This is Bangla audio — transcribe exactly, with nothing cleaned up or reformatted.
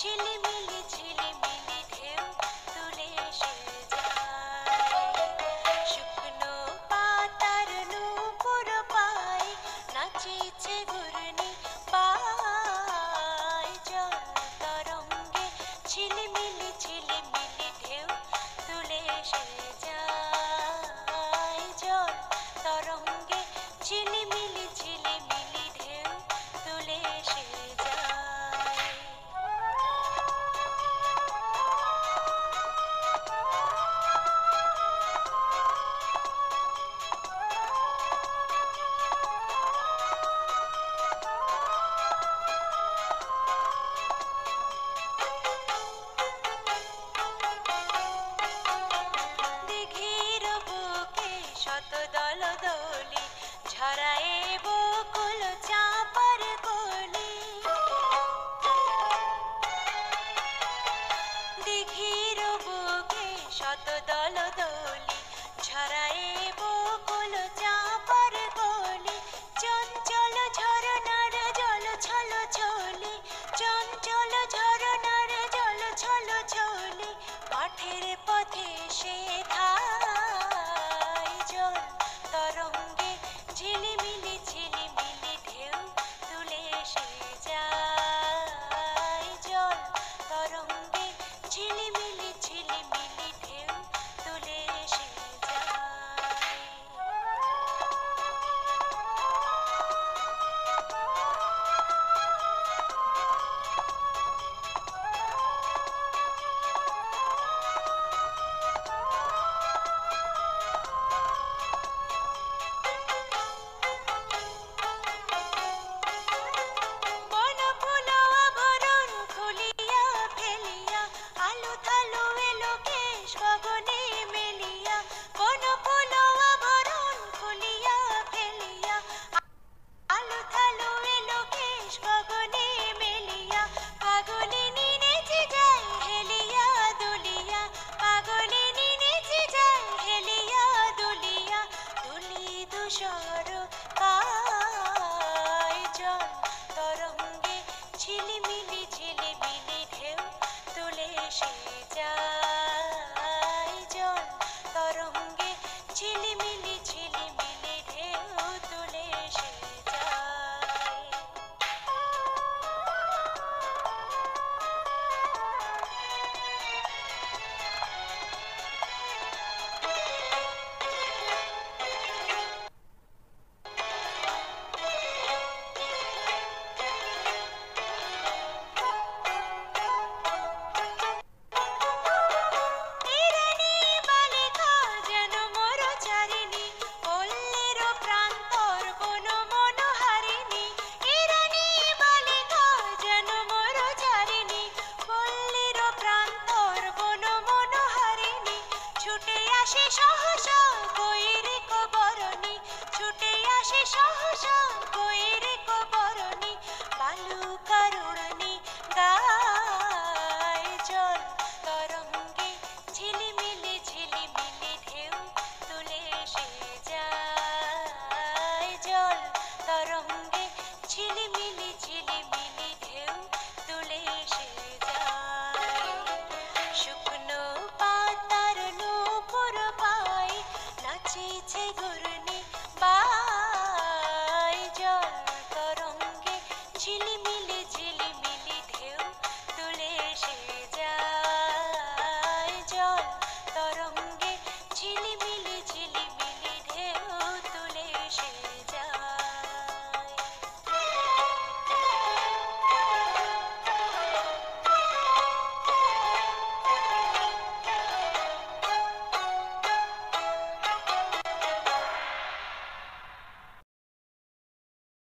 ঝিলিমিলি ঝিলিমিলি ঢেউ তুলে এসে যায়। শুকনো পাতার নূপুর পায় নাচিছে ঘূর্ণি পায়। জল তরঙ্গে ঝিলিমিলি ঝিলিমিলি ঢেউ তুলে এসে যায়। জল তরঙ্গে ঝিলিমিলি ঝিলিমিলি ঢেউ তুলে এসে যায়। দিঘির বুকে শত দল দলি ঝরায় বকুল চাঁপার কলি। দিঘির বুকে শত দল দলি ঝরায় বকুল চাঁপার কলি। চঞ্চল ঝরনার জল ছল ছলি, চঞ্চল ঝরনার জল ছল ছলি। মাঠের পথে সে ধায়। জল তরঙ্গে ঝিলিমিলি ঝিলিমিলি ঢেউ তুলে এসে যায়। জল তরঙ্গে ঝিলিমিলি ঝিলিমিলি ঢেউ তুলে এসে যায়। বনফুল আভরণ খুলিয়া ফেলিয়া আলু